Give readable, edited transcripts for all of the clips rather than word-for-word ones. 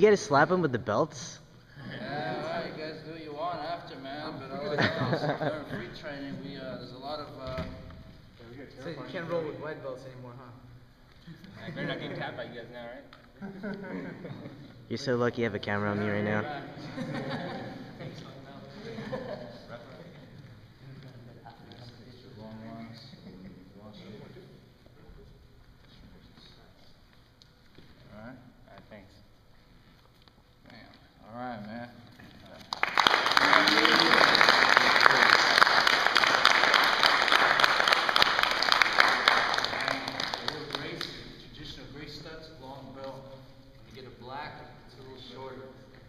get to slap him with the belts? Yeah, well, you guys do what you want after, man. But all I know is during free training, there's a lot of. So you can't roll with white belts anymore, huh? I better not get tapped by you guys now, right? You're so lucky you have a camera on me right now. Alright, thanks. Alright, man. Traditional gray studs, long belt. When you get a black, it's a little shorter.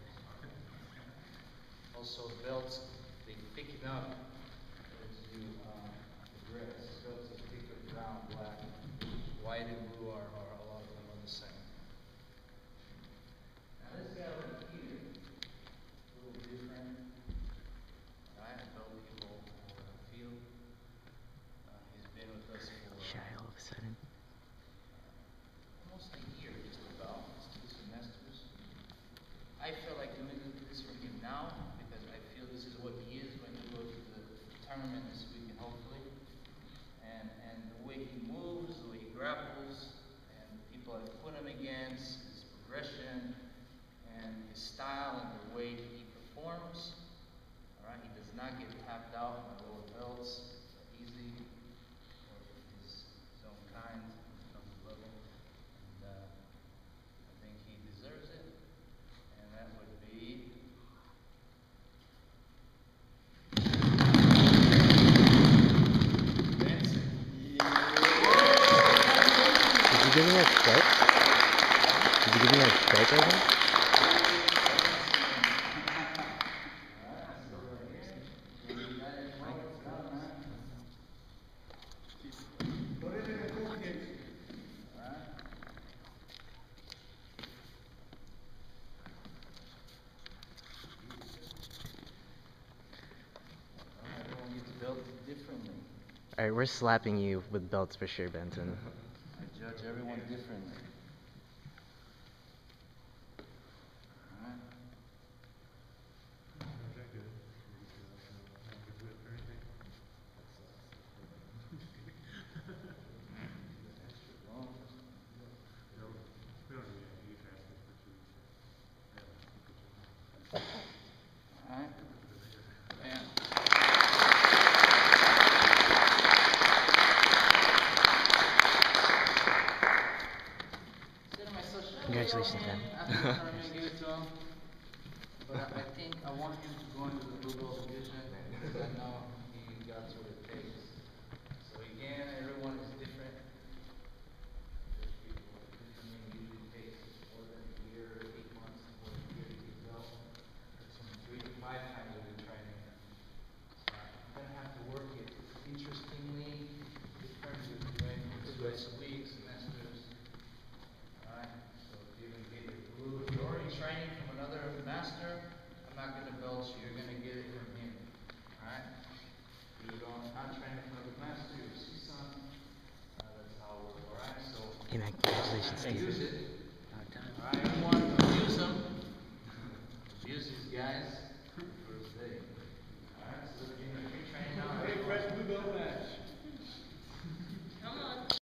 Also, belts, they thicken up as you progress. Belts are thicker, brown, black. White and blue are a lot of them are the same. Now this guy over here, a little different. Right, belt people feel. He's been with us for Shy all of a sudden. almost a year, just about. It's 2 semesters. I feel like doing this for him now because I feel this is what he is when he goes to the tournament this weekend, hopefully. And the way he moves, the way he grapples, and the people I put him against, his progression, and his style, and the way he performs. All right, he does not get tapped out by lower belts easy, or his own kind, comes level. And I think he deserves it, and that would be. Did you give me that strike? Did you give me that strike right now? Alright, we're slapping you with belts for sure, Benson. I judge everyone differently. Alright. Alright. Yeah. Congratulations, man. But I think I want him to go into the blue belt division because I know he got what it takes. So again, everyone is different. There's people with different usually takes more than a year, 8 months, more than a year to get belt. It's from 3 to 5 times of the training. So I'm gonna have to work it interestingly, different with doing twice a week, semesters. Alright, so if you're gonna get your blue, if you're already training from another master, I'm not gonna belt you, you're gonna get it from him. Alright? You don't, I'm training from another master, you're a CSUN. That's how it works, alright? So Hey man, congratulations, Steve. use it. Alright, everyone, abuse them. Abuse these guys. First day. Alright, so if you're training now. Hey, fresh blue belt match.